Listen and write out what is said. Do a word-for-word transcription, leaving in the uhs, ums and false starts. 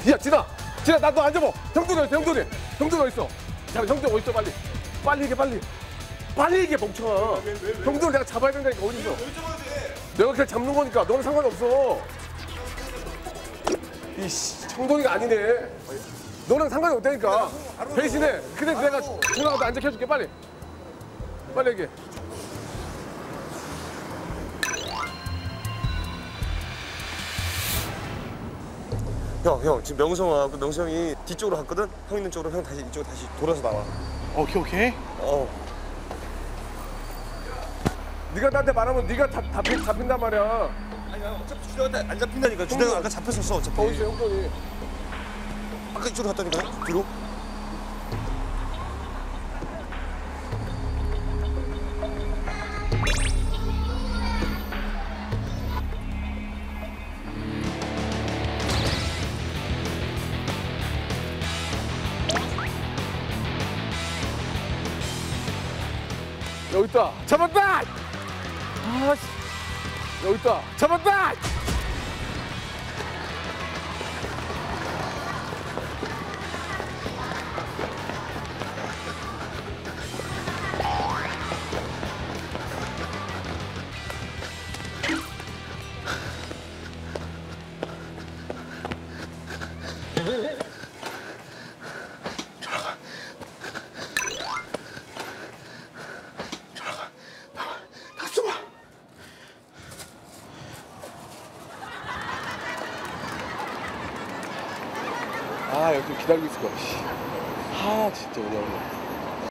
야, 진아, 진아, 나 너 앉아봐. 형돈이 어딨어, 형돈이. 형돈이 어딨어? 자, 형돈 어딨어, 빨리. 빨리 얘기해, 빨리. 빨리 얘기해, 멍청아. 형돈을 내가 잡아야 된다니까, 어딨어? 내가 그냥 잡는 거니까, 너는 상관없어. 이씨, 형돈이가 아니네. 너랑 상관이 없다니까. 대신에, 근데 내가 전화가서 앉아 켜줄게, 빨리. 빨리 얘기해. 형, 형 지금 명성하고 명성이 뒤쪽으로 갔거든? 형 있는 쪽으로 형 다시 이쪽으로 다시 돌아서 나와. 오케이 오케이. 어. 네가 나한테 말하면 네가 다, 다 잡힌, 잡힌단 말이야. 아니 어차피 주대한테 안 잡힌다니까. 주대가 아까 잡혔었어 어차피. 어딨어, 형돈이. 아까 이쪽으로 갔다니까 뒤로. 여기 있다. 잡았다! 아, 씨. 여기 있다. 잡았다! 아, 여기 좀 기다리고 있을 거야, 씨. 아, 진짜, 왜냐면.